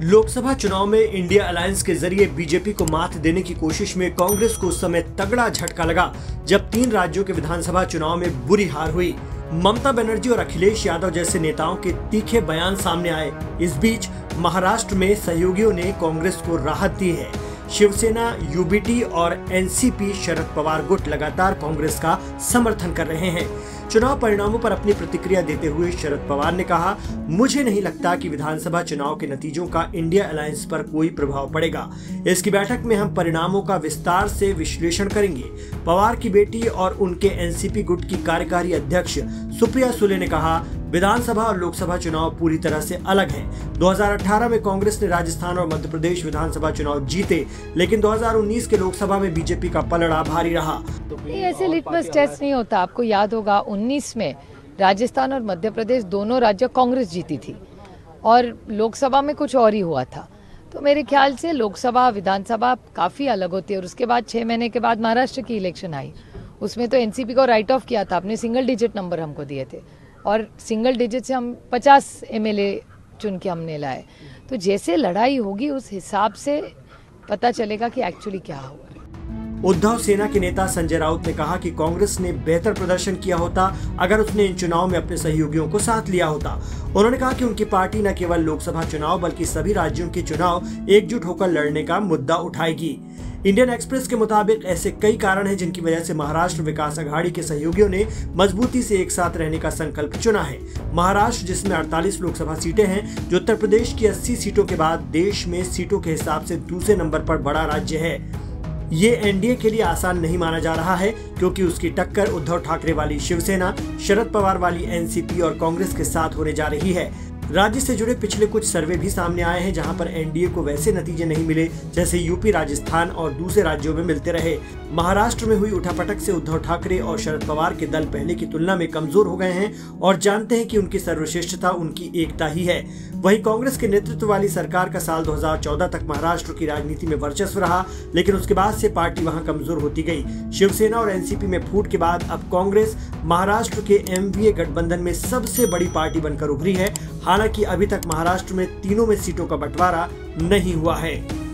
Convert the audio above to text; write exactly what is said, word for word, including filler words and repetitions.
लोकसभा चुनाव में India alliance के जरिए बीजेपी को मात देने की कोशिश में कांग्रेस को उस समय तगड़ा झटका लगा जब तीन राज्यों के विधानसभा चुनाव में बुरी हार हुई। ममता बनर्जी और अखिलेश यादव जैसे नेताओं के तीखे बयान सामने आए। इस बीच महाराष्ट्र में सहयोगियों ने कांग्रेस को राहत दी है। शिवसेना, यूबीटी और एनसीपी शरद पवार गुट लगातार कांग्रेस का समर्थन कर रहे हैं। चुनाव परिणामों पर अपनी प्रतिक्रिया देते हुए शरद पवार ने कहा, मुझे नहीं लगता कि विधानसभा चुनाव के नतीजों का इंडिया अलायंस पर कोई प्रभाव पड़ेगा। इसकी बैठक में हम परिणामों का विस्तार से विश्लेषण करेंगे। पवार की बेटी और उनके एनसीपी गुट की कार्यकारी अध्यक्ष सुप्रिया सुले ने कहा, विधानसभा और लोकसभा चुनाव पूरी तरह से अलग हैं। दो हज़ार अठारह में कांग्रेस ने राजस्थान और मध्य प्रदेश विधानसभा चुनाव जीते, लेकिन दो हज़ार उन्नीस के लोकसभा में बीजेपी का पलड़ा भारी रहा। ये ऐसे लिटमस टेस्ट नहीं होता। आपको याद होगा उन्नीस में राजस्थान और मध्य प्रदेश दोनों राज्य कांग्रेस जीती थी और लोकसभा में कुछ और ही हुआ था। तो मेरे ख्याल से लोकसभा विधानसभा काफी अलग होती है। और उसके बाद छह महीने के बाद महाराष्ट्र की इलेक्शन आई, उसमें तो एनसीपी को राइट ऑफ किया था, आपने सिंगल डिजिट नंबर हमको दिए थे और सिंगल डिजिट से हम पचास एमएलए चुन के हमने लाए। तो जैसे लड़ाई होगी उस हिसाब से पता चलेगा कि एक्चुअली क्या हुआ। उद्धव सेना के नेता संजय राउत ने कहा कि कांग्रेस ने बेहतर प्रदर्शन किया होता अगर उसने इन चुनाव में अपने सहयोगियों को साथ लिया होता। उन्होंने कहा कि उनकी पार्टी न केवल लोकसभा चुनाव बल्कि सभी राज्यों के चुनाव एकजुट होकर लड़ने का मुद्दा उठाएगी। इंडियन एक्सप्रेस के मुताबिक ऐसे कई कारण हैं जिनकी वजह से महाराष्ट्र विकास अघाड़ी के सहयोगियों ने मजबूती से एक साथ रहने का संकल्प चुना है। महाराष्ट्र, जिसमें अड़तालीस लोकसभा सीटें हैं, जो उत्तर प्रदेश की अस्सी सीटों के बाद देश में सीटों के हिसाब से दूसरे नंबर पर बड़ा राज्य है। ये एनडीए के लिए आसान नहीं माना जा रहा है क्योंकि उसकी टक्कर उद्धव ठाकरे वाली शिवसेना, शरद पवार वाली एनसीपी और कांग्रेस के साथ होने जा रही है। राज्य से जुड़े पिछले कुछ सर्वे भी सामने आए हैं जहां पर एनडीए को वैसे नतीजे नहीं मिले जैसे यूपी, राजस्थान और दूसरे राज्यों में मिलते रहे। महाराष्ट्र में हुई उठापटक से उद्धव ठाकरे और शरद पवार के दल पहले की तुलना में कमजोर हो गए हैं और जानते हैं कि उनकी सर्वश्रेष्ठता उनकी एकता ही है। वहीं कांग्रेस के नेतृत्व वाली सरकार का साल दो हज़ार चौदह तक महाराष्ट्र की राजनीति में वर्चस्व रहा, लेकिन उसके बाद से पार्टी वहां कमजोर होती गई। शिवसेना और एनसीपी में फूट के बाद अब कांग्रेस महाराष्ट्र के एमवीए गठबंधन में सबसे बड़ी पार्टी बनकर उभरी है। हालांकि अभी तक महाराष्ट्र में तीनों में सीटों का बंटवारा नहीं हुआ है।